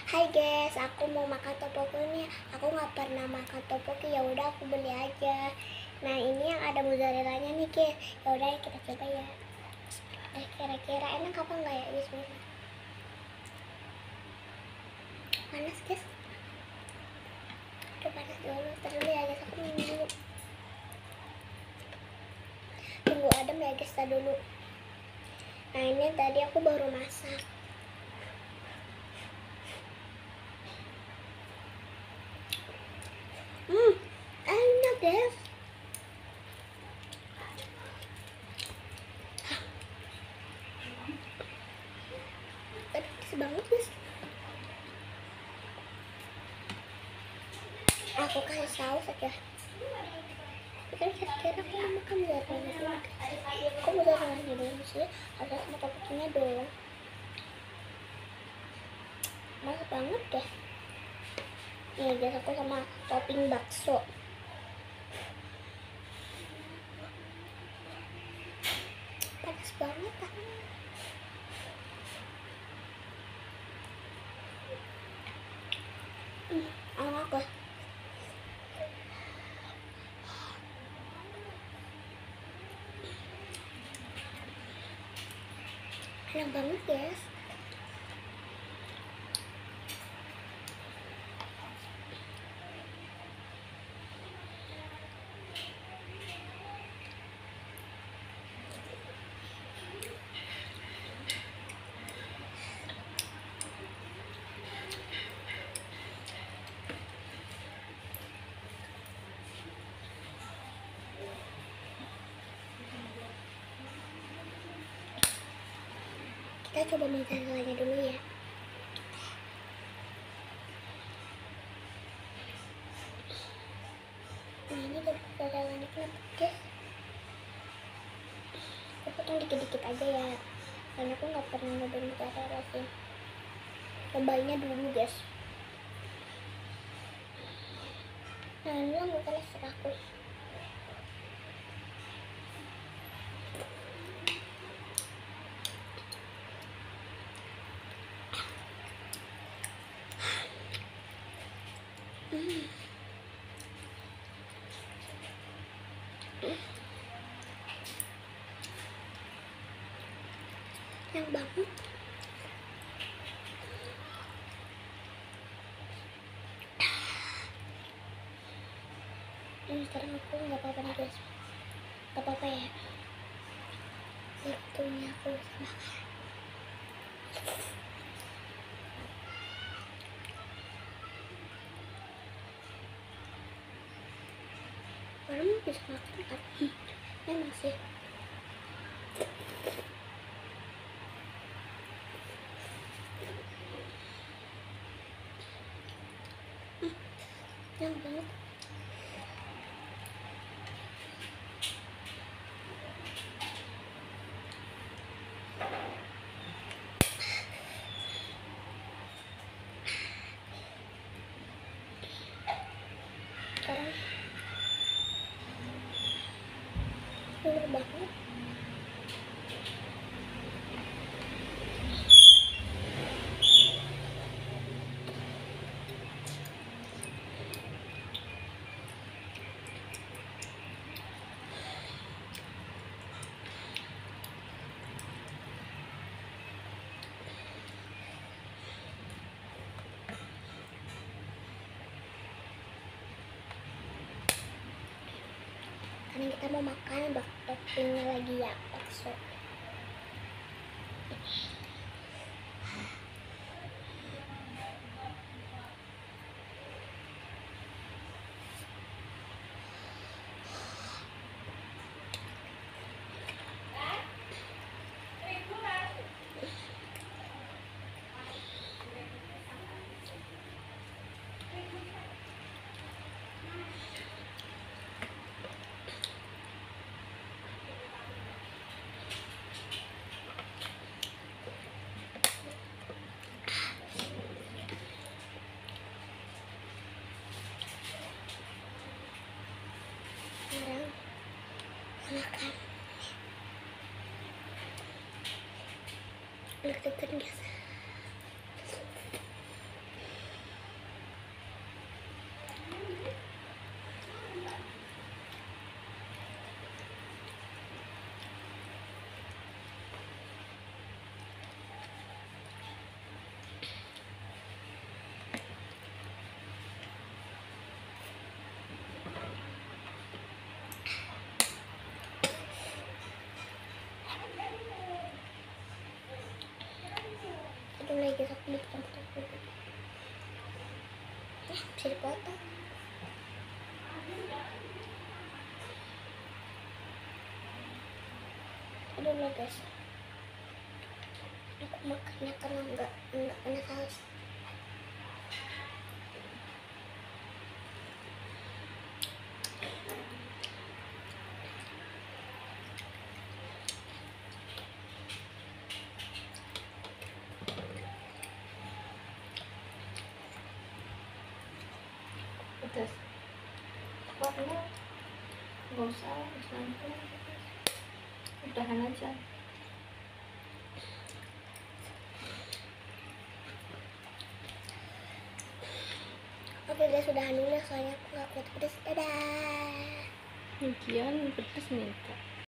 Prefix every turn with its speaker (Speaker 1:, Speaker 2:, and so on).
Speaker 1: Hai guys, aku mau makan topoki nih. Aku nggak pernah makan topoki, ya udah aku beli aja. Nah ini yang ada mozzarellanya nih guys. Ya udah kita coba ya. Kira-kira enak apa enggak ya? Bismillah. Panas guys. Aduh panas dulu. Terus ya guys, aku minum dulu. Tunggu adem ya guys dulu. Nah ini tadi aku baru masak. Enak guys. Pedas banget guys. Aku kasih saus aja. Kira-kira aku mau makan mozzarella. Kok mozzarellanya dulu sih? Harusnya sama topokinya dong. Males banget deh. Ini guys, aku sama topping bakso. Panas banget kan? Enak guys. Enak banget guys. Kita coba mozzarellanya dulu ya. Nah ini mozzarellanya kenapa guys? Aku potong dikit-dikit aja ya, karena aku nggak pernah nyobain mozzarella sih. Cobainnya dulu guys. Nah ini lah mozzarella aku. Enak banget. Sekarang aku nggak apa-apa nih guys. Nggak apa-apa ya. Waktunya aku makan. Kamu bisa makan kan? Emang sih. Enak banget. Sekarang enak banget. Karena kita mau makan toppingnya lagi ya, bakso. kayak gitu aku dipotong. Bisa dipotong. Aduh lo guys, aku makannya karena enggak kena saus.
Speaker 2: Pedas. Warna nggak usah campur, udahan aja.
Speaker 1: Oke guys, udahan dulu ya, soalnya aku gak kuat pedes. Dadah.
Speaker 2: Lagian pedas minta.